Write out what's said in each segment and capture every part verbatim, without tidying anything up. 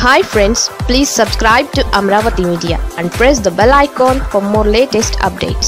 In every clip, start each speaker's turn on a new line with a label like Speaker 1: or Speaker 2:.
Speaker 1: Hi friends, please subscribe to Amravati Media and press the bell icon for more latest updates.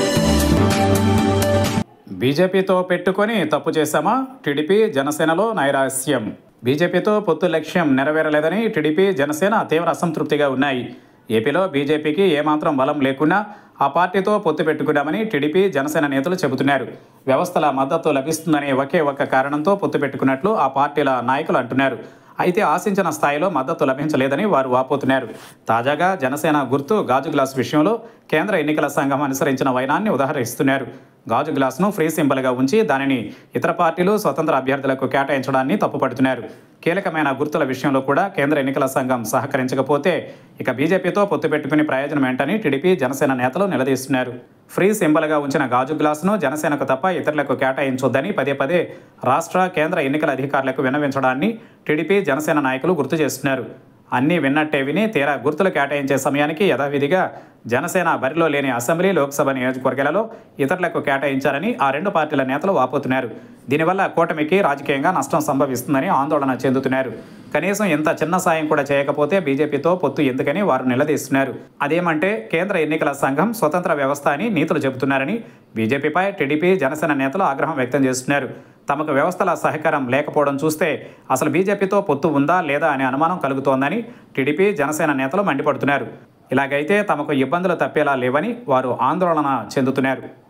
Speaker 2: బీజేపీతో పెట్టుకొని తప్పు చేశామా? TDP జనసేనలో నైరాస్యం. బీజేపీతో పొత్తు లక్ష్యం నెరవేరలేదని టీడీపీ జనసేన తీవ్ర అసంతృప్తిగా ఉన్నాయి. ఏపీలో బీజేపీకి ఏమాత్రం బలం లేకున్నా ఆ పార్టీతో పొత్తు పెట్టుకున్నామని టీడీపీ జనసేన నేతలు చెబుతున్నారు. వ్యవస్థల మద్దతు లభిస్తుందనే ఒకే ఒక్క కారణంతో పొత్తు పెట్టుకున్నట్లు ఆ పార్టీల నాయకులు అంటున్నారు. అయితే ఆశించిన స్థాయిలో మద్దతు లభించలేదని వారు వాపోతున్నారు. తాజాగా జనసేన గుర్తు గాజు గ్లాస్ విషయంలో కేంద్ర ఎన్నికల సంఘం అనుసరించిన వైనాన్ని ఉదాహరిస్తున్నారు. గాజు గ్లాసును ఫ్రీ సింబల్గా ఉంచి దానిని ఇతర పార్టీలు స్వతంత్ర అభ్యర్థులకు కేటాయించడాన్ని తప్పుపడుతున్నారు. కీలకమైన గుర్తుల విషయంలో కూడా కేంద్ర ఎన్నికల సంఘం సహకరించకపోతే ఇక బీజేపీతో పొత్తు పెట్టుకుని ప్రయోజనం ఏంటని టీడీపీ జనసేన నేతలు నిలదీస్తున్నారు. ఫ్రీ సింబల్గా ఉంచిన గాజు గ్లాసును జనసేనకు తప్ప ఇతరులకు కేటాయించొద్దని పదే పదే రాష్ట్ర కేంద్ర ఎన్నికల అధికారులకు విన్నవించడాన్ని టీడీపీ జనసేన నాయకులు గుర్తు చేస్తున్నారు. అన్నీ విన్నట్టే విని తీరా గుర్తులు కేటాయించే సమయానికి యథావిధిగా జనసేన బరిలో లేని అసెంబ్లీ, లోక్సభ నియోజకవర్గాలలో ఇతరులకు కేటాయించారని ఆ రెండు పార్టీల నేతలు వాపోతున్నారు. దీనివల్ల కూటమికి రాజకీయంగా నష్టం సంభవిస్తుందని ఆందోళన చెందుతున్నారు. కనీసం ఇంత చిన్న సాయం కూడా చేయకపోతే బీజేపీతో పొత్తు ఎందుకని వారు నిలదీస్తున్నారు. అదేమంటే కేంద్ర ఎన్నికల సంఘం స్వతంత్ర వ్యవస్థ అని నీతులు చెబుతున్నారని బీజేపీపై టీడీపీ జనసేన నేతలు ఆగ్రహం వ్యక్తం చేస్తున్నారు. తమకు వ్యవస్థల సహకారం లేకపోవడం చూస్తే అసలు బీజేపీతో పొత్తు ఉందా లేదా అనే అనుమానం కలుగుతోందని టీడీపీ జనసేన నేతలు మండిపడుతున్నారు. ఇలాగైతే తమకు ఇబ్బందులు తప్పేలా లేవని వారు ఆందోళన చెందుతున్నారు.